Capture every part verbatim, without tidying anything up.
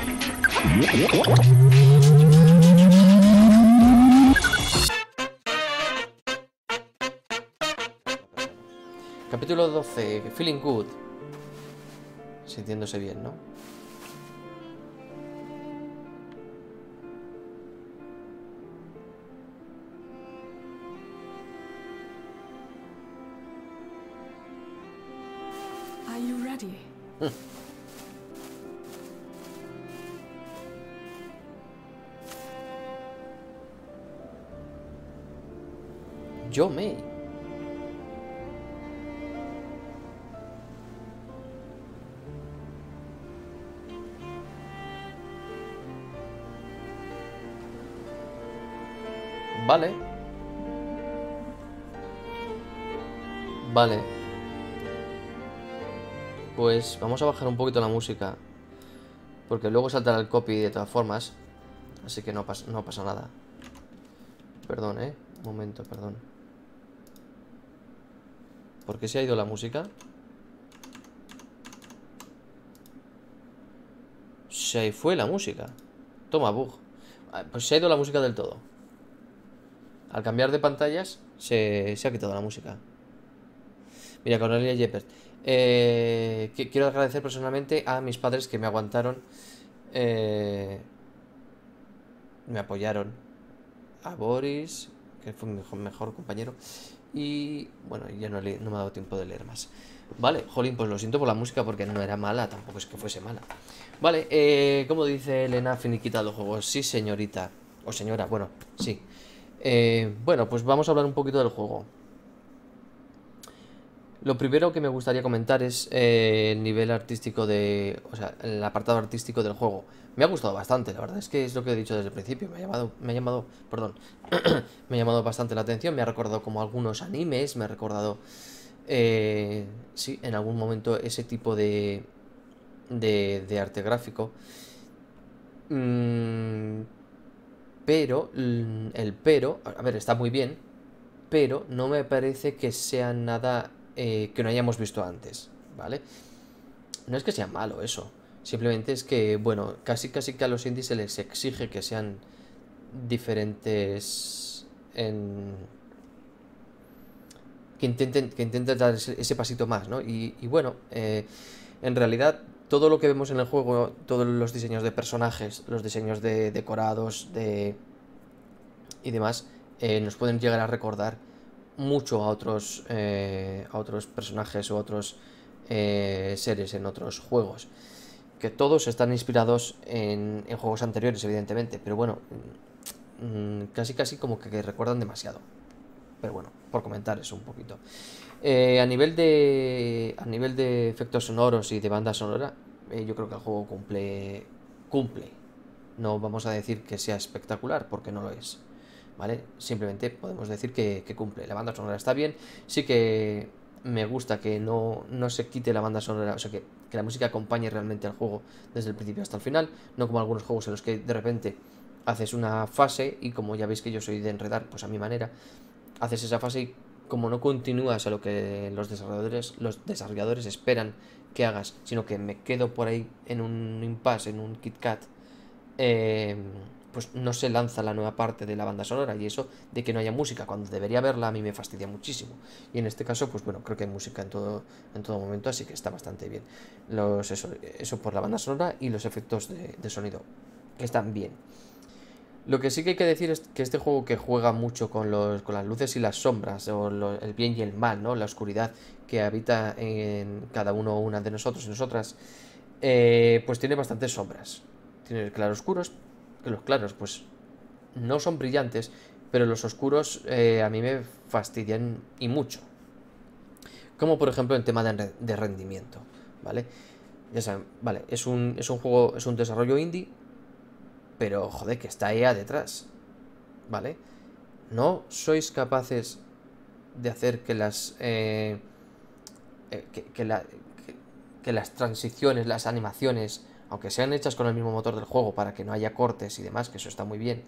Capítulo doce, Feeling Good. Sintiéndose bien, ¿no? Are you ready? Yo me. Vale. Vale. Pues vamos a bajar un poquito la música, porque luego saltará el copy de todas formas. Así que no pasa, no pasa nada. Perdón, eh. Un momento, perdón. ¿Por qué se ha ido la música? Se fue la música. Toma, bug. Pues se ha ido la música del todo. Al cambiar de pantallas se, se ha quitado la música. Mira, Cornelia Jeppert. Eh, quiero agradecer personalmente a mis padres que me aguantaron. Eh, me apoyaron. A Boris, que fue mi mejor, mejor compañero. Y bueno, ya no, le, no me ha dado tiempo de leer más. Vale, jolín, pues lo siento por la música porque no era mala, tampoco es que fuese mala. Vale, eh, como dice Elena, finiquita los juegos. Sí, señorita. O señora, bueno, sí. Eh, bueno, pues vamos a hablar un poquito del juego. Lo primero que me gustaría comentar es eh, el nivel artístico de... O sea, el apartado artístico del juego. Me ha gustado bastante, la verdad es que es lo que he dicho desde el principio. Me ha llamado, me ha llamado, perdón, me ha llamado bastante la atención. Me ha recordado como algunos animes, me ha recordado, eh, sí, en algún momento ese tipo de, de, de arte gráfico. Mm, pero, el pero, a ver, está muy bien, pero no me parece que sea nada eh, que no hayamos visto antes, ¿vale? No es que sea malo eso, simplemente es que, bueno, casi casi que a los indies se les exige que sean diferentes en... que intenten, que intenten dar ese, ese pasito más, ¿no? Y, y bueno, eh, en realidad todo lo que vemos en el juego, todos los diseños de personajes, los diseños de decorados, de... y demás, eh, nos pueden llegar a recordar mucho a otros eh, a otros personajes o otros eh, seres en otros juegos, que todos están inspirados en, en juegos anteriores, evidentemente, pero bueno, mmm, casi casi como que, que recuerdan demasiado. Pero bueno, por comentar eso un poquito. Eh, a nivel de a nivel de efectos sonoros y de banda sonora, eh, yo creo que el juego cumple cumple. No vamos a decir que sea espectacular, porque no lo es, ¿vale? Simplemente podemos decir que, que cumple. La banda sonora está bien. Sí que me gusta que no, no se quite la banda sonora, o sea, que, que la música acompañe realmente al juego desde el principio hasta el final, no como algunos juegos en los que de repente haces una fase y, como ya veis que yo soy de enredar, pues a mi manera, haces esa fase y como no continúas a lo que los desarrolladores, los desarrolladores esperan que hagas, sino que me quedo por ahí en un impasse, en un KitKat, eh, pues no se lanza la nueva parte de la banda sonora, y eso de que no haya música cuando debería haberla a mí me fastidia muchísimo. Y en este caso, pues bueno, creo que hay música en todo, en todo momento, así que está bastante bien. Los, eso, eso por la banda sonora y los efectos de, de sonido, que están bien. Lo que sí que hay que decir es que este juego, que juega mucho con, los, con las luces y las sombras, o lo, el bien y el mal, ¿no? La oscuridad que habita en cada uno o una de nosotros y nosotras, eh, pues tiene bastantes sombras. Tiene claroscuros, que los claros pues no son brillantes, pero los oscuros eh, a mí me fastidian y mucho. Como por ejemplo en tema de, de rendimiento, ¿vale? Ya saben, vale, es un, es un juego, es un desarrollo indie, pero joder, que está E A detrás, ¿vale? ¿No sois capaces de hacer que las eh, eh, que, que, la, que, que las transiciones, las animaciones, aunque sean hechas con el mismo motor del juego para que no haya cortes y demás, que eso está muy bien,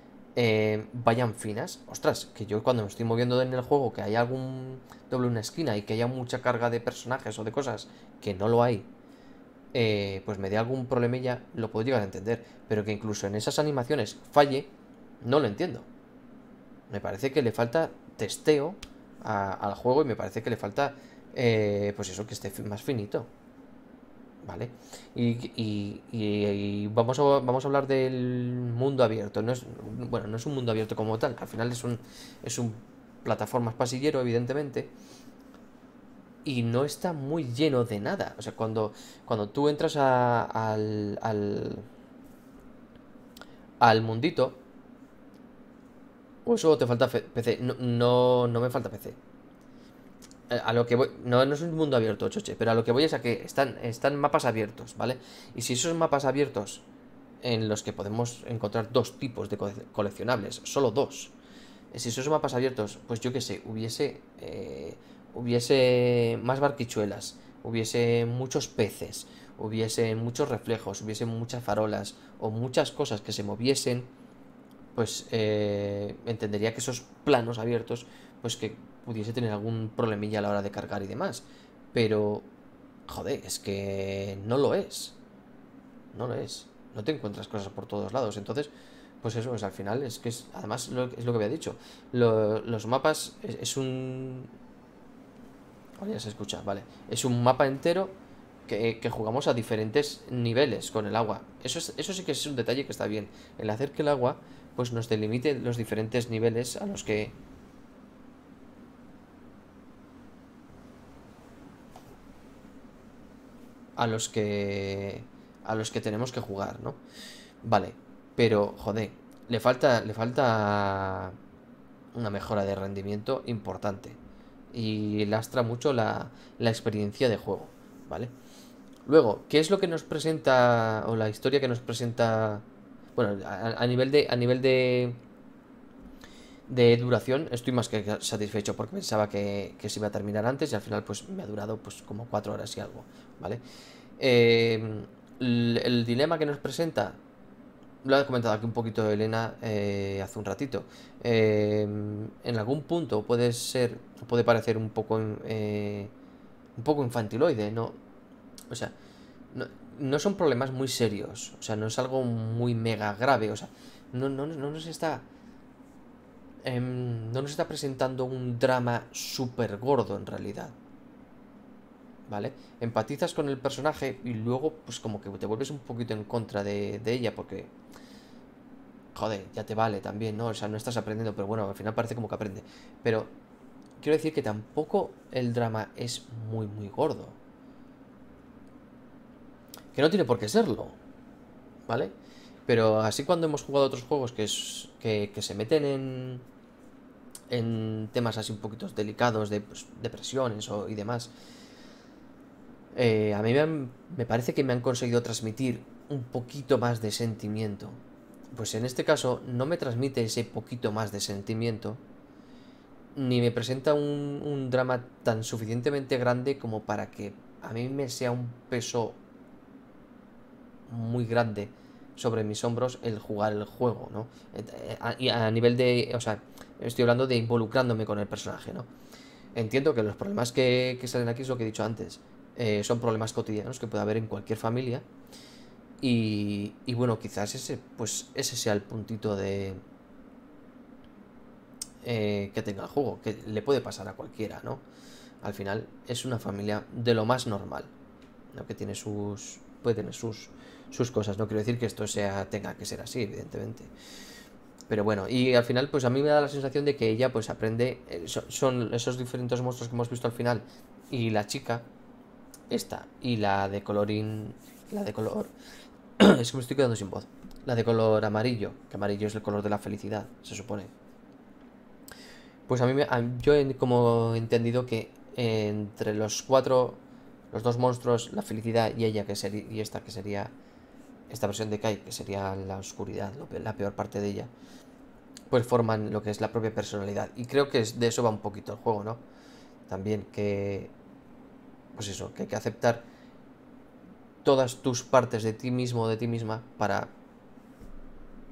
eh, vayan finas? Ostras, que yo cuando me estoy moviendo en el juego, que haya algún doble una esquina y que haya mucha carga de personajes o de cosas, que no lo hay, eh, pues me dé algún problemilla, lo puedo llegar a entender. Pero que incluso en esas animaciones falle, no lo entiendo. Me parece que le falta testeo a- al juego y me parece que le falta, eh, pues eso, que esté fi- más finito. ¿Vale? Y, y- y- y vamos a, vamos a hablar del mundo abierto. No es, bueno, no es un mundo abierto como tal. Al final es un, es un plataformas pasillero, evidentemente. Y no está muy lleno de nada. O sea, cuando, cuando tú entras a- al, al, al mundito, o solo te falta fe- P C. No, no, no me falta P C. A a lo que voy, no, no es un mundo abierto, choche, pero a lo que voy es a que están, están mapas abiertos, ¿vale? Y si esos mapas abiertos en los que podemos encontrar dos tipos de cole- coleccionables, solo dos, eh, si esos mapas abiertos, pues yo qué sé, hubiese, eh, hubiese más barquichuelas, hubiese muchos peces, hubiese muchos reflejos, hubiese muchas farolas o muchas cosas que se moviesen, pues eh, entendería que esos planos abiertos, pues que pudiese tener algún problemilla a la hora de cargar y demás. Pero, joder, es que no lo es. No lo es. No te encuentras cosas por todos lados. Entonces, pues eso, pues al final es que es, además lo- es lo que había dicho. Lo- los mapas es, es un... Ahora ya se escucha, vale. Es un mapa entero que, que jugamos a diferentes niveles con el agua. Eso, es, eso sí que es un detalle que está bien. El hacer que el agua pues nos delimite los diferentes niveles a los que... a los que... a los que tenemos que jugar, ¿no? Vale. Pero, joder, le falta, le falta una mejora de rendimiento importante. Y lastra mucho la, la experiencia de juego, ¿vale? Luego, ¿qué es lo que nos presenta, o la historia que nos presenta? Bueno, a, a nivel de, a nivel de, de duración, estoy más que satisfecho porque pensaba que, que se iba a terminar antes y al final pues me ha durado pues como cuatro horas y algo, ¿vale? Eh, el, el dilema que nos presenta, lo ha comentado aquí un poquito Elena eh, hace un ratito. Eh, en algún punto puede ser, puede parecer un poco, eh, un poco infantiloide, ¿no? O sea, no, no son problemas muy serios. O sea, no es algo muy mega grave. O sea, no, no, no nos está. em, no nos está presentando un drama súper gordo en realidad. ¿Vale? Empatizas con el personaje y luego, pues como que te vuelves un poquito en contra de, de ella porque. Joder, ya te vale también, ¿no? O sea, no estás aprendiendo, pero bueno, al final parece como que aprende. Pero quiero decir que tampoco el drama es muy, muy gordo. Que no tiene por qué serlo, ¿vale? Pero así cuando hemos jugado otros juegos que, es, que, que se meten en, en temas así un poquito delicados de pues, depresiones o, y demás, eh, a mí me, han- me parece que me han conseguido transmitir un poquito más de sentimiento. Pues en este caso no me transmite ese poquito más de sentimiento, ni me presenta un, un drama tan suficientemente grande como para que a mí me sea un peso muy grande sobre mis hombros el jugar el juego, ¿no? Eh, a- Y a, nivel de, o sea, estoy hablando de involucrándome con el personaje, ¿no? Entiendo que los problemas que, que salen aquí es lo que he dicho antes, eh, son problemas cotidianos que puede haber en cualquier familia y, y bueno, quizás ese, pues ese sea el puntito de eh, que tenga el juego, que le puede pasar a cualquiera, ¿no? Al final es una familia de lo más normal, ¿no? Que tiene sus, puede tener sus, sus cosas. No quiero decir que esto sea, tenga que ser así, evidentemente. Pero bueno, y al final, pues a mí me da la sensación de que ella, pues aprende. eh, so- son esos diferentes monstruos que hemos visto al final. Y la chica, esta, y la de colorín. La de color. Es que me estoy quedando sin voz. La de color amarillo, que amarillo es el color de la felicidad, se supone. Pues a mí, me- a- yo he como entendido que entre los cuatro, los dos monstruos, la felicidad y ella, que sería, y esta, que sería esta versión de Kai, que sería la oscuridad, lo pe- la peor parte de ella, pues forman lo que es la propia personalidad. Y creo que es, de eso va un poquito el juego, ¿no? También que, pues eso, que hay que aceptar todas tus partes de ti mismo o de ti misma para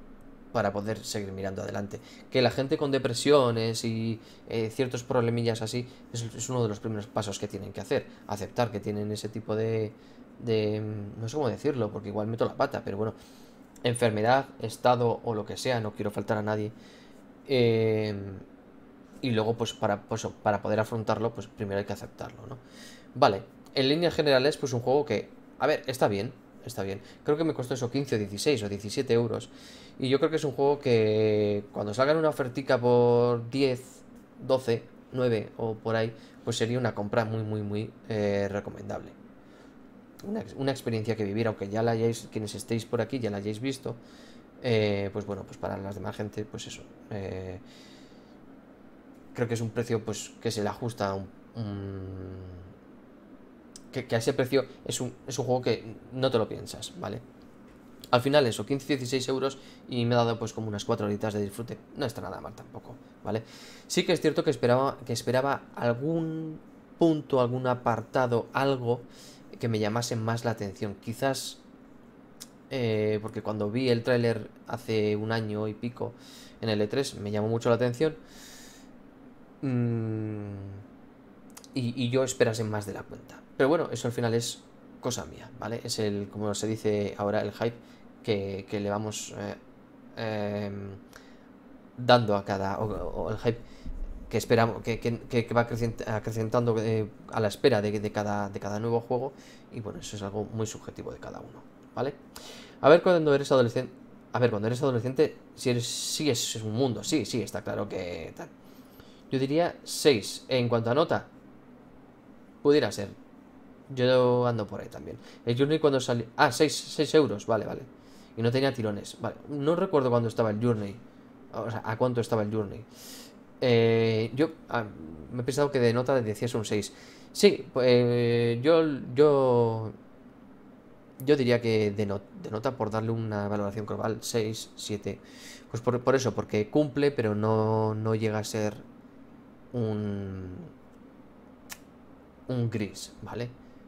para poder seguir mirando adelante. Que la gente con depresiones y eh, ciertos problemillas así es, es uno de los primeros pasos que tienen que hacer. Aceptar que tienen ese tipo de, de... no sé cómo decirlo, porque igual meto la pata, pero bueno, enfermedad, estado o lo que sea, no quiero faltar a nadie. Eh, y luego, pues para, pues para poder afrontarlo, pues primero hay que aceptarlo, ¿no? Vale, en líneas generales, pues un juego que, a ver, está bien, está bien. Creo que me costó eso quince o dieciséis o diecisiete euros. Y yo creo que es un juego que cuando salga en una ofertica por diez, doce, nueve o por ahí, pues sería una compra muy, muy, muy eh, recomendable. Una, una experiencia que vivir, aunque ya la hayáis, quienes estéis por aquí, ya la hayáis visto. Eh, pues bueno, pues para las demás gente, pues eso. Eh, creo que es un precio pues que se le ajusta a un... un que, que a ese precio es un, es un juego que no te lo piensas, ¿vale? Al final eso, quince dieciséis euros y me ha dado pues como unas cuatro horitas de disfrute. No está nada mal tampoco, ¿vale? Sí que es cierto que esperaba, que esperaba algún punto, algún apartado, algo que me llamase más la atención. Quizás, eh, porque cuando vi el tráiler hace un año y pico en el E tres me llamó mucho la atención. Mm, y, y yo esperase más de la cuenta. Pero bueno, eso al final es cosa mía, ¿vale? Es el, como se dice ahora, el hype que, que le vamos eh, eh, dando a cada... O, o el hype que esperamos, que, que, que va acrecentando eh, a la espera de, de, cada, de cada nuevo juego. Y bueno, eso es algo muy subjetivo de cada uno, ¿vale? A ver, cuando eres adolescente... A ver, cuando eres adolescente, si eres, sí es un mundo, sí, sí, está claro que tal. Yo diría seis. En cuanto a nota, pudiera ser. Yo ando por ahí también. El Journey cuando salió... Ah, seis euros, vale, vale. Y no tenía tirones, vale. No recuerdo cuándo estaba el Journey. O sea, a cuánto estaba el Journey. Eh, yo ah, me he pensado que de nota decías un seis. Sí, pues eh, yo, yo... Yo diría que de, not de nota, por darle una valoración global, seis, siete. Pues por, por eso, porque cumple, pero no, no llega a ser un... un gris, ¿vale?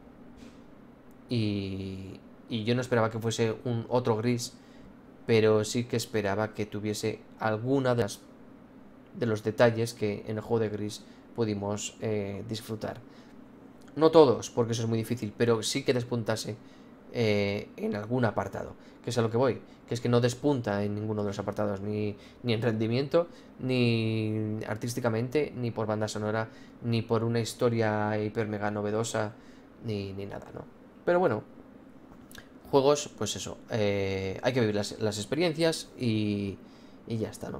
Y, y yo no esperaba que fuese un otro gris, pero sí que esperaba que tuviese alguna de, las, de los detalles que en el juego de gris pudimos eh, disfrutar. No todos, porque eso es muy difícil, pero sí que despuntase eh, en algún apartado, que es a lo que voy, que es que no despunta en ninguno de los apartados, ni, ni en rendimiento, ni artísticamente, ni por banda sonora, ni por una historia hiper mega novedosa, ni, ni nada, ¿no? Pero bueno, juegos, pues eso, eh, hay que vivir las, las experiencias y, y ya está, ¿no?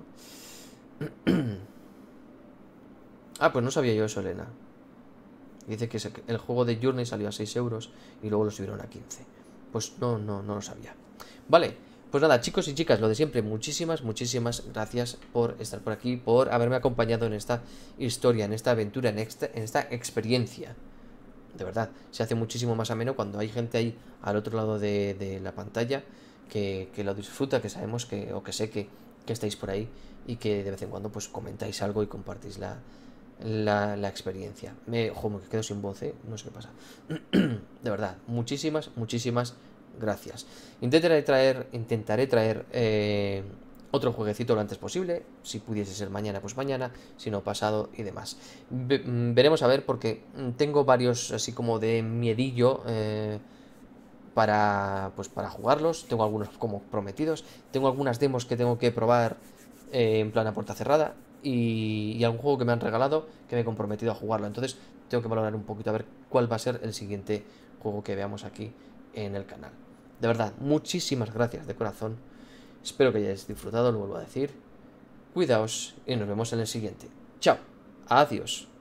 Ah, pues no sabía yo eso, Elena. Dice que el juego de Journey salió a seis euros y luego lo subieron a quince. Pues no, no, no lo sabía. Vale, pues nada, chicos y chicas, lo de siempre, muchísimas, muchísimas gracias por estar por aquí, por haberme acompañado en esta historia, en esta aventura, en esta, en esta experiencia. De verdad, se hace muchísimo más ameno cuando hay gente ahí al otro lado de, de la pantalla que, que lo disfruta, que sabemos que, o que sé que, que estáis por ahí y que de vez en cuando pues comentáis algo y compartís la, la, la experiencia. Me, ojo, me quedo sin voz, ¿eh? No sé qué pasa. De verdad, muchísimas, muchísimas gracias. Intentaré traer, intentaré traer eh, otro jueguecito lo antes posible. Si pudiese ser mañana, pues mañana. Si no, pasado y demás. Ve, veremos a ver, porque tengo varios así como de miedillo eh, para, pues para jugarlos. Tengo algunos como prometidos. Tengo algunas demos que tengo que probar eh, en plan a puerta cerrada. Y, y algún juego que me han regalado que me he comprometido a jugarlo. Entonces tengo que valorar un poquito a ver cuál va a ser el siguiente juego que veamos aquí en el canal. De verdad, muchísimas gracias de corazón. Espero que hayáis disfrutado, lo vuelvo a decir. Cuidaos y nos vemos en el siguiente. Chao. Adiós.